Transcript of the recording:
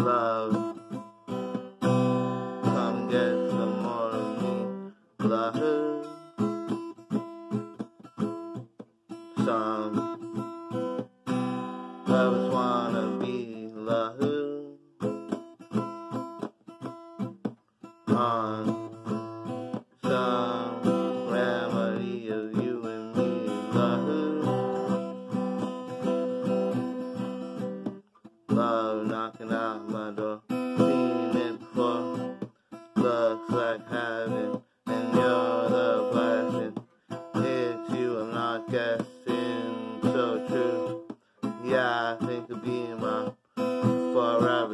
love. Come get some more of me, love. Some lovers wanna be loved on some remedy of you and me, love. Love knocking out my door, seen it before. Looks like heaven, and you're the blessing. It's you, I'm not guessing, so true. Yeah, I think it'll be my forever.